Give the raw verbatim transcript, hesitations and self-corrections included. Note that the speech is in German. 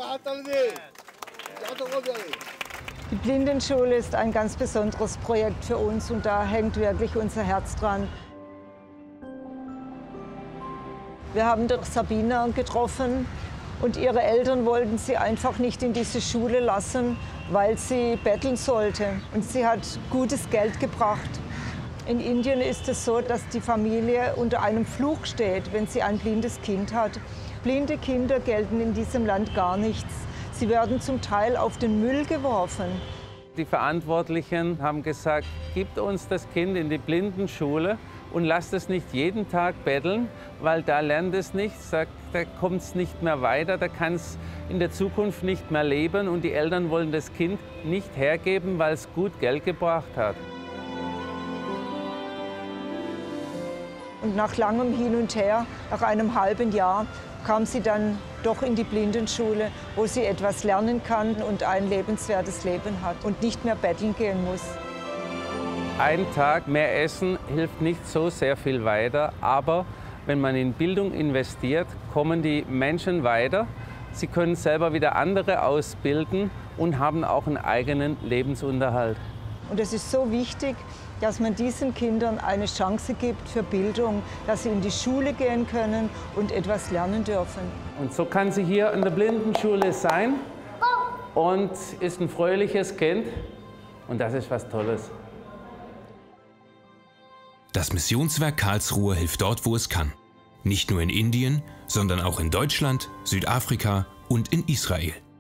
Die Blindenschule ist ein ganz besonderes Projekt für uns und da hängt wirklich unser Herz dran. Wir haben dort Sabina getroffen und ihre Eltern wollten sie einfach nicht in diese Schule lassen, weil sie betteln sollte. Und sie hat gutes Geld gebracht. In Indien ist es so, dass die Familie unter einem Fluch steht, wenn sie ein blindes Kind hat. Blinde Kinder gelten in diesem Land gar nichts. Sie werden zum Teil auf den Müll geworfen. Die Verantwortlichen haben gesagt, gebt uns das Kind in die Blindenschule und lasst es nicht jeden Tag betteln, weil da lernt es nicht, sagt, da kommt es nicht mehr weiter, da kann es in der Zukunft nicht mehr leben und die Eltern wollen das Kind nicht hergeben, weil es gut Geld gebracht hat. Und nach langem Hin und Her, nach einem halben Jahr, kam sie dann doch in die Blindenschule, wo sie etwas lernen kann und ein lebenswertes Leben hat und nicht mehr betteln gehen muss. Ein Tag mehr Essen hilft nicht so sehr viel weiter, aber wenn man in Bildung investiert, kommen die Menschen weiter. Sie können selber wieder andere ausbilden und haben auch einen eigenen Lebensunterhalt. Und es ist so wichtig, dass man diesen Kindern eine Chance gibt für Bildung, dass sie in die Schule gehen können und etwas lernen dürfen. Und so kann sie hier in der Blindenschule sein und ist ein fröhliches Kind und das ist was Tolles. Das Missionswerk Karlsruhe hilft dort, wo es kann. Nicht nur in Indien, sondern auch in Deutschland, Südafrika und in Israel.